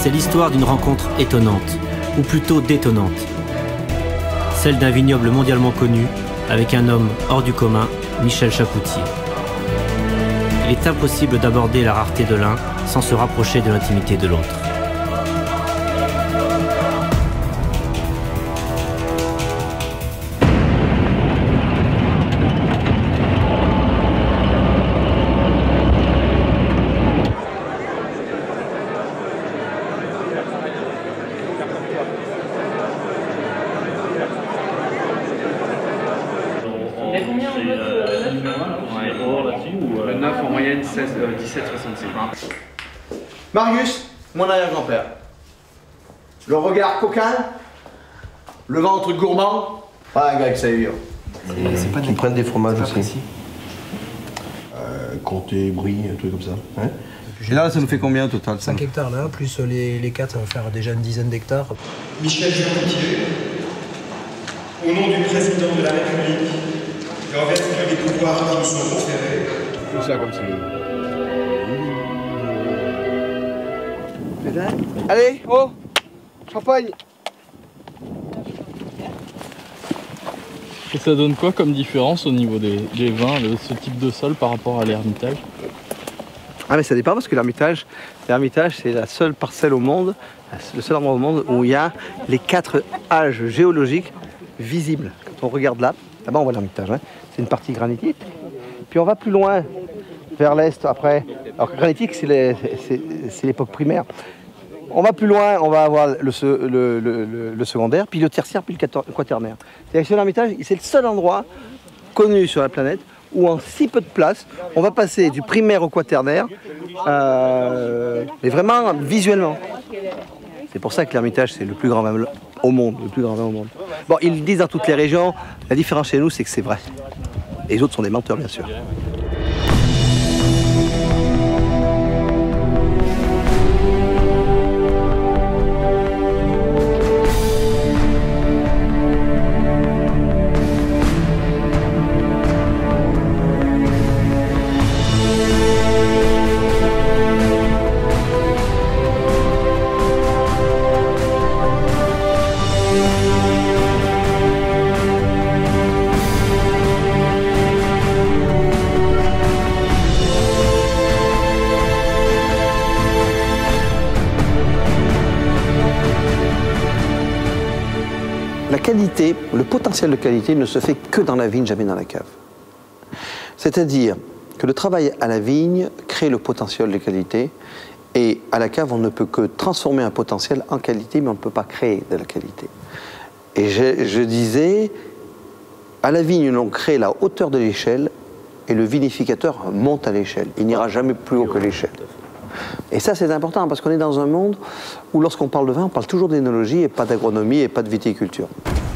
C'est l'histoire d'une rencontre étonnante, ou plutôt détonnante. Celle d'un vignoble mondialement connu, avec un homme hors du commun, Michel Chapoutier. Il est impossible d'aborder la rareté de l'un sans se rapprocher de l'intimité de l'autre. Le 9 en moyenne 17,65. Marius, mon arrière-grand-père. Le regard coquin, le ventre gourmand. Ah, un gars que ça est dur. Qui prennent des fromages aussi. Comté, Brie, un truc comme ça. Hein, Et là, ça nous fait combien au total? 5 hectares là, plus les 4, ça va faire déjà une dizaine d'hectares. Michel Chapoutier, au nom du président de la République, et en vertu des pouvoirs qui nous sont conférés, Tout ça comme ça. Allez, oh, champagne. Et ça donne quoi comme différence au niveau des vins, ce type de sol par rapport à l'Ermitage? Ah mais ça dépend parce que l'Ermitage c'est la seule parcelle au monde, le seul endroit au monde où il y a les 4 âges géologiques visibles. Quand on regarde là-bas on voit l'Ermitage, hein. C'est une partie granitique. Puis on va plus loin, vers l'est après. Alors que granitique c'est l'époque primaire. On va plus loin, on va avoir le secondaire, puis le tertiaire, puis le quaternaire. C'est-à-dire que l'Ermitage, c'est le seul endroit connu sur la planète où en si peu de place, on va passer du primaire au quaternaire, mais vraiment visuellement. C'est pour ça que l'Ermitage, c'est le plus grand vin au monde, le plus grand vin au monde. Bon, ils le disent dans toutes les régions, la différence chez nous, c'est que c'est vrai. Et les autres sont des menteurs, bien sûr. La qualité, le potentiel de qualité ne se fait que dans la vigne, jamais dans la cave. C'est-à-dire que le travail à la vigne crée le potentiel de qualité et à la cave, on ne peut que transformer un potentiel en qualité, mais on ne peut pas créer de la qualité. Et je disais, à la vigne, on crée la hauteur de l'échelle et le vinificateur monte à l'échelle. Il n'ira jamais plus haut que l'échelle. Et ça, c'est important parce qu'on est dans un monde où lorsqu'on parle de vin, on parle toujours d'énologie et pas d'agronomie et pas de viticulture.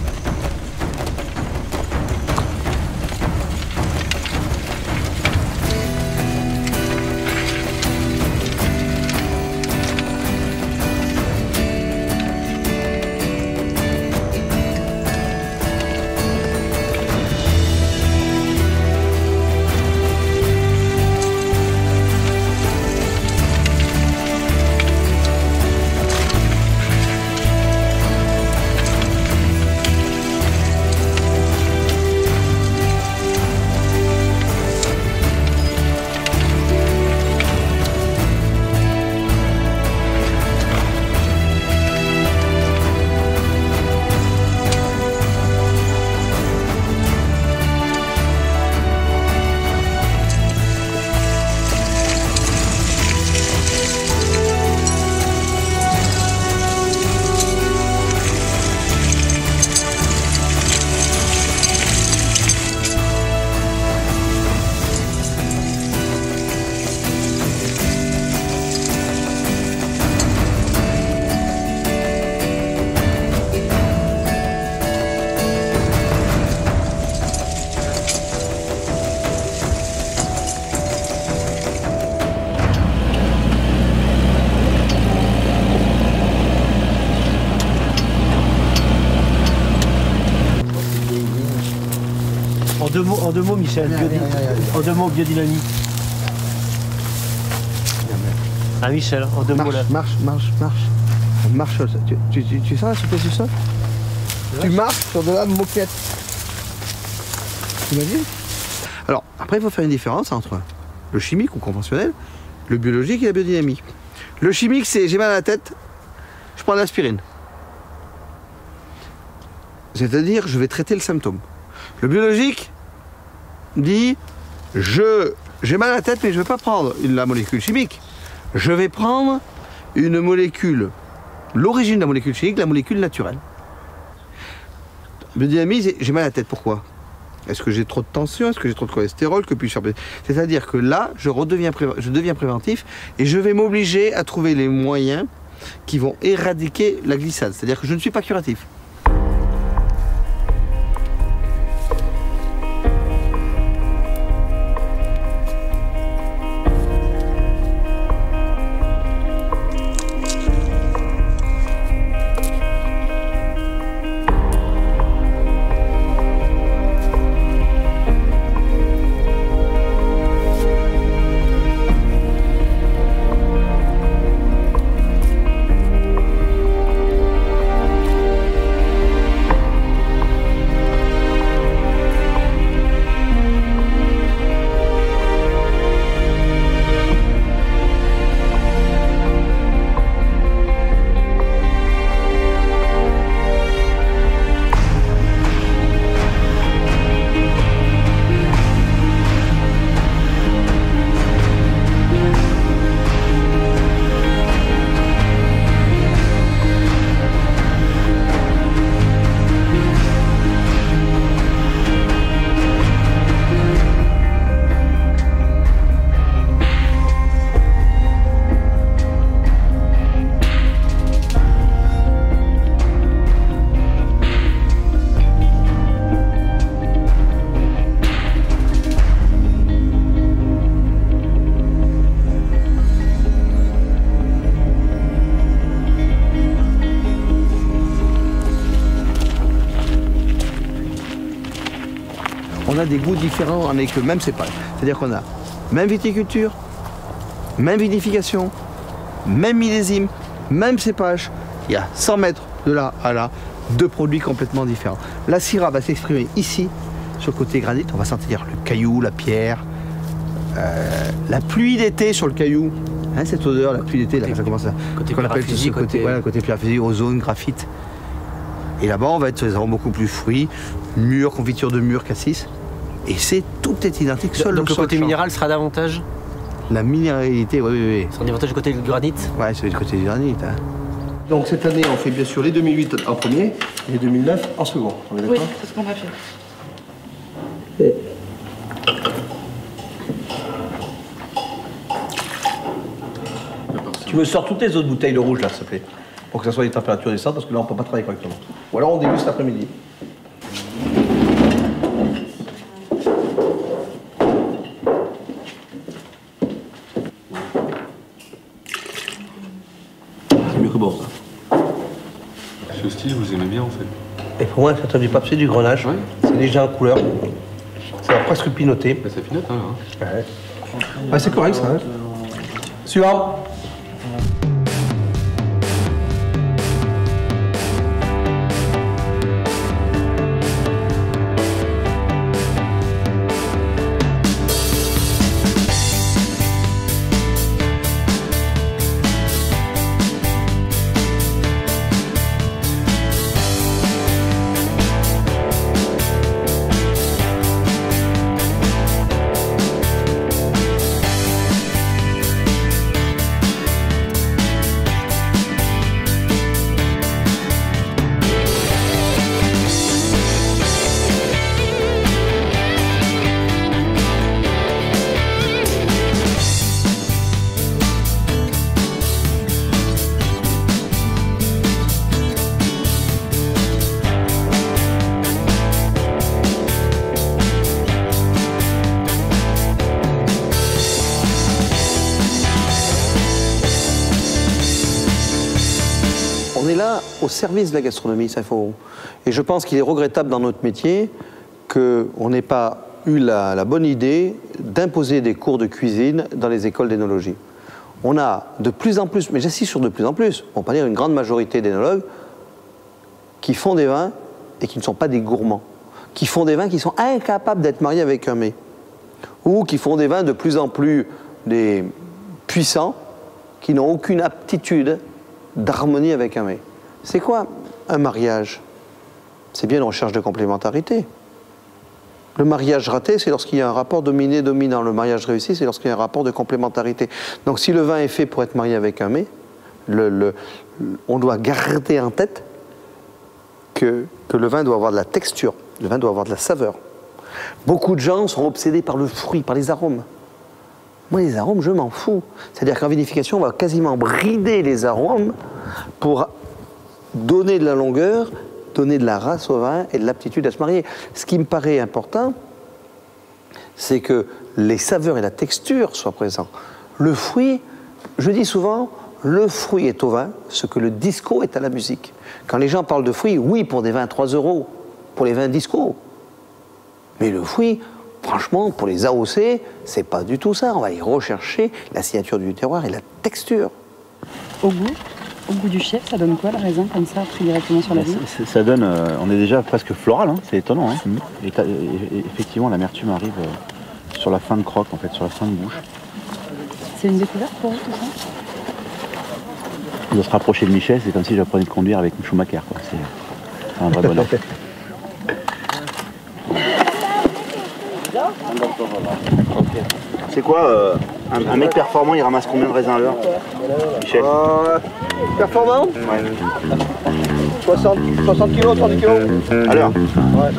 En deux mots, Michel, en deux mots, biodynamie. Ah Michel, en deux mots là. Marche. On marche sur le sol. Tu sens la souplesse du sol? Tu marches sur de la moquette. Tu imagines? Alors, après, il faut faire une différence entre le chimique ou conventionnel, le biologique et la biodynamique. Le chimique, c'est j'ai mal à la tête, je prends de l'aspirine. C'est-à-dire, je vais traiter le symptôme. Le biologique dit j'ai mal à la tête, mais je ne vais pas prendre la molécule chimique. Je vais prendre une molécule, l'origine de la molécule chimique, la molécule naturelle. Biodynamie, j'ai mal à la tête, pourquoi? Est-ce que j'ai trop de tension? Est-ce que j'ai trop de cholestérol? Que puis-je faire? C'est-à-dire que là, je deviens préventif et je vais m'obliger à trouver les moyens qui vont éradiquer la glissade. C'est-à-dire que je ne suis pas curatif. On a des goûts différents avec le même cépage. C'est-à-dire qu'on a même viticulture, même vinification, même millésime, même cépage. Il y a 100 mètres de là à là, deux produits complètement différents. La Syrah va s'exprimer ici, sur le côté granit. On va sentir le caillou, la pierre, la pluie d'été sur le caillou. Hein, cette odeur, la pluie d'été, là, ça commence à... Côté qu'on appelle ce côté, voilà, côté pierre physique, ozone, graphite. Et là-bas, on va être sur les arômes beaucoup plus fruits, mûrs, confiture de mûres, cassis. Et c'est tout est identique. Seul donc le côté minéral sera davantage? La minéralité, oui, oui, oui. Ça sera davantage du côté du granit? Ouais, c'est du côté du granit. Hein. Donc cette année, on fait bien sûr les 2008 en premier et les 2009 en second. On est d'accord? Oui, c'est ce qu'on va faire. Tu me sors toutes les autres bouteilles de rouge là, s'il te plaît, pour que ça soit les températures décentes, parce que là on ne peut pas travailler correctement. Ou alors on déguste cet après-midi. C'est mieux que bon ça. Ce style, vous aimez bien en fait? Et pour moi, c'est du pape, c'est du grenache. Ouais. C'est déjà en couleur. Ça va presque pinoter. Bah, ça pinote, hein. Ouais. Ouais, c'est correct ça. Hein. Suivant. On est là au service de la gastronomie, ça faut. Et je pense qu'il est regrettable dans notre métier qu'on n'ait pas eu la bonne idée d'imposer des cours de cuisine dans les écoles d'énologie. on a de plus en plus, mais j'insiste sur de plus en plus, on peut dire une grande majorité d'énologues qui font des vins et qui ne sont pas des gourmands, qui font des vins qui sont incapables d'être mariés avec un mets, ou qui font des vins de plus en plus des puissants, qui n'ont aucune aptitude d'harmonie avec un mets. C'est quoi un mariage? C'est bien une recherche de complémentarité. Le mariage raté, c'est lorsqu'il y a un rapport dominé-dominant. Le mariage réussi, c'est lorsqu'il y a un rapport de complémentarité. Donc si le vin est fait pour être marié avec un mets, on doit garder en tête que le vin doit avoir de la texture, le vin doit avoir de la saveur. Beaucoup de gens sont obsédés par le fruit, par les arômes. Moi, les arômes, je m'en fous. C'est-à-dire qu'en vinification, on va quasiment brider les arômes pour donner de la longueur, donner de la race au vin et de l'aptitude à se marier. Ce qui me paraît important, c'est que les saveurs et la texture soient présents. Le fruit, je dis souvent, le fruit est au vin ce que le disco est à la musique. Quand les gens parlent de fruits, oui, pour des vins à 3 €, pour les vins disco. Mais le fruit, franchement, pour les AOC, c'est pas du tout ça. On va aller rechercher la signature du terroir et la texture. Au goût du chef, ça donne quoi le raisin comme ça, pris directement sur la vigne? Ça donne, on est déjà presque floral, hein, c'est étonnant. Hein. Et effectivement, l'amertume arrive sur la fin de croque, en fait, sur la fin de bouche. C'est une découverte pour vous tout ça? De se rapprocher de Michel, c'est comme si j'apprenais de conduire avec une Schumacher, quoi. C'est un vrai bonheur. C'est quoi un mec performant, il ramasse combien de raisins à l'heure, Michel? Performant? Ouais. 60 kg, 30 kg. À l'heure? Ouais.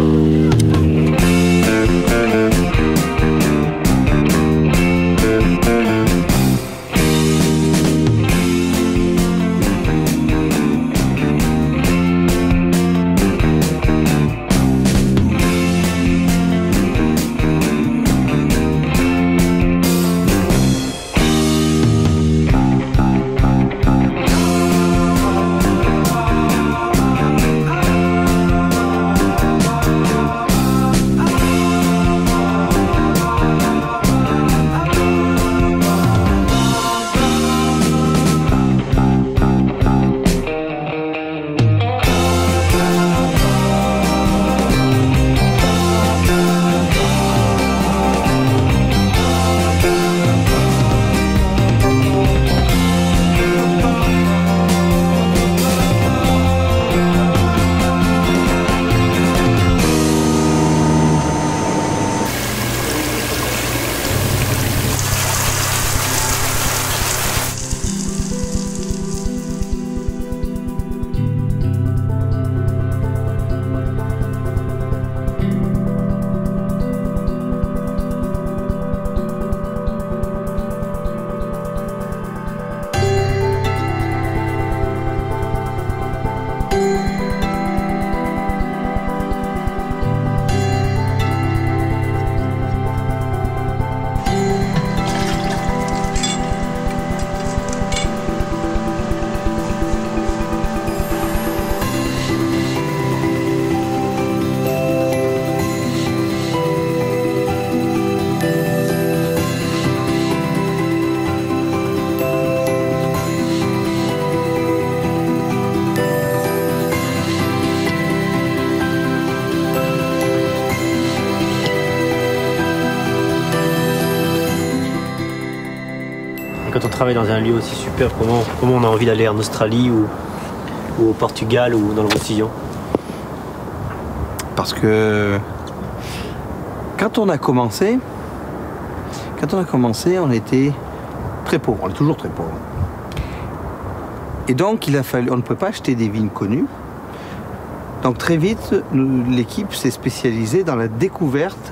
Quand on travaille dans un lieu aussi super, comment on a envie d'aller en Australie ou au Portugal ou dans le Roussillon? Parce que quand on a commencé, on était très pauvre. On est toujours très pauvre. Et donc il a fallu, on ne peut pas acheter des vignes connues. Donc très vite, l'équipe s'est spécialisée dans la découverte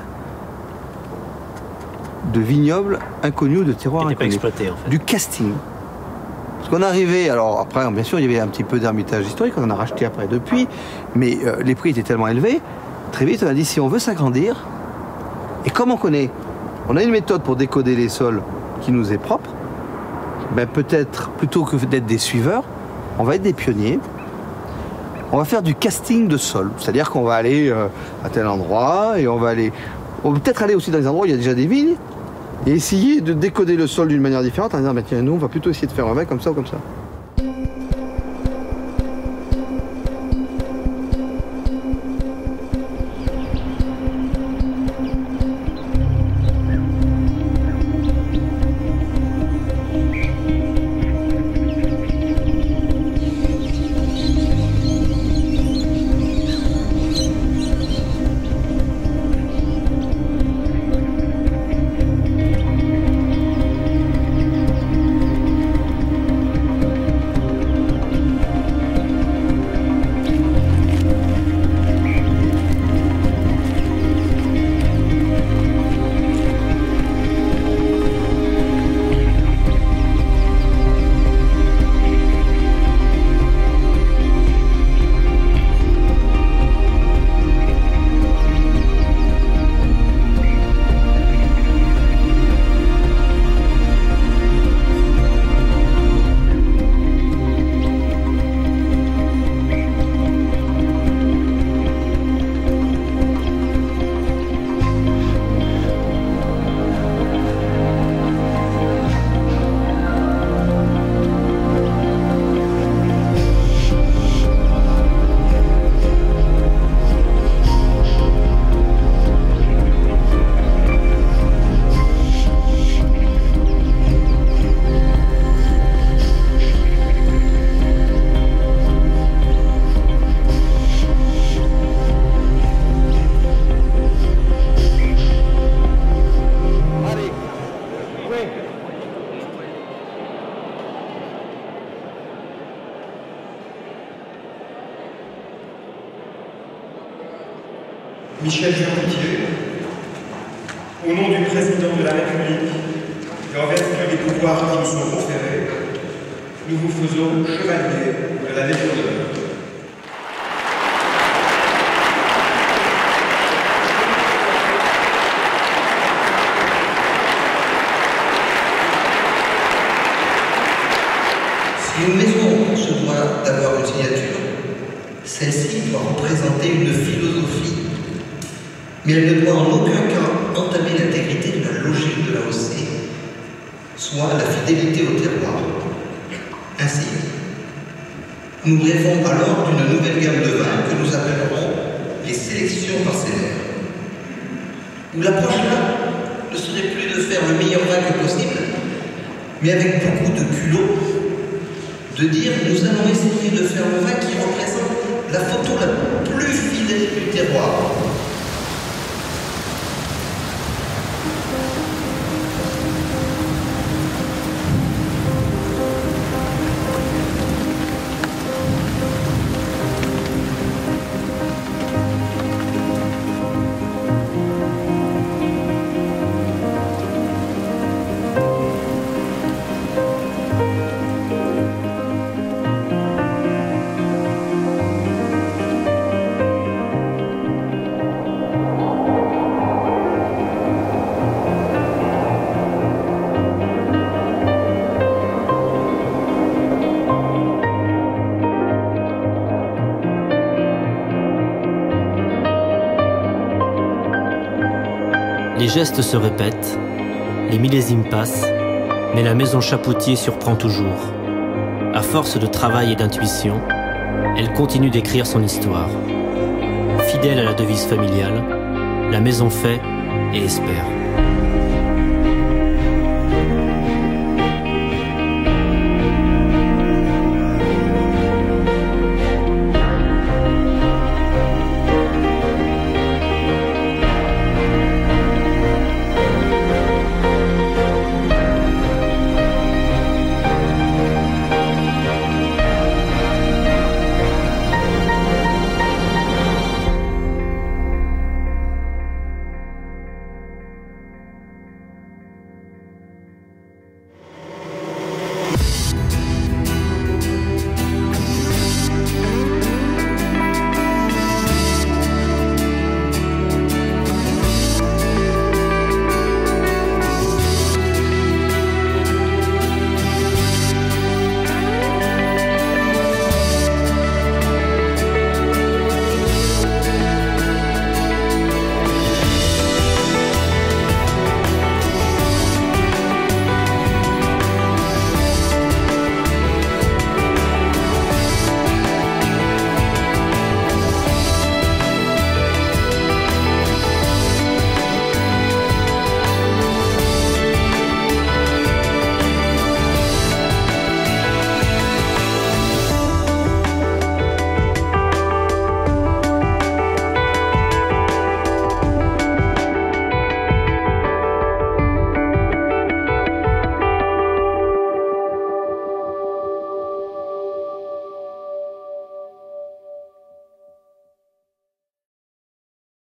de vignobles inconnus, de terroirs inconnus. Pas exploité, en fait. Du casting. Parce qu'on arrivait, alors après, bien sûr, il y avait un petit peu d'ermitage historique, on en a racheté après depuis, mais les prix étaient tellement élevés, très vite on a dit si on veut s'agrandir, et comme on a une méthode pour décoder les sols qui nous est propre, ben peut-être, plutôt que d'être des suiveurs, on va être des pionniers. On va faire du casting de sol, c'est-à-dire qu'on va aller à tel endroit, et on va peut-être aller aussi dans les endroits où il y a déjà des vignes, et essayer de décoder le sol d'une manière différente en disant bah, tiens, nous on va plutôt essayer de faire avec comme ça ou comme ça. Michel Chapoutier, au nom du président de la République et en vertu des pouvoirs qui nous sont conférés, nous vous faisons chevalier de la Légion d'honneur. Si une maison se doit d'avoir une signature, celle-ci doit représenter une philosophie, mais elle ne doit en aucun cas entamer l'intégrité de la logique de l'AOC, soit la fidélité au terroir. Ainsi, nous rêvons alors d'une nouvelle gamme de vins que nous appellerons les sélections parcellaires, où l'approche là ne serait plus de faire le meilleur vin que possible, mais avec beaucoup de culot, de dire nous allons essayer de faire le vin qui représente la photo la plus fidèle du terroir. Les gestes se répètent, les millésimes passent, mais la maison Chapoutier surprend toujours. À force de travail et d'intuition, elle continue d'écrire son histoire. Fidèle à la devise familiale, la maison fait et espère.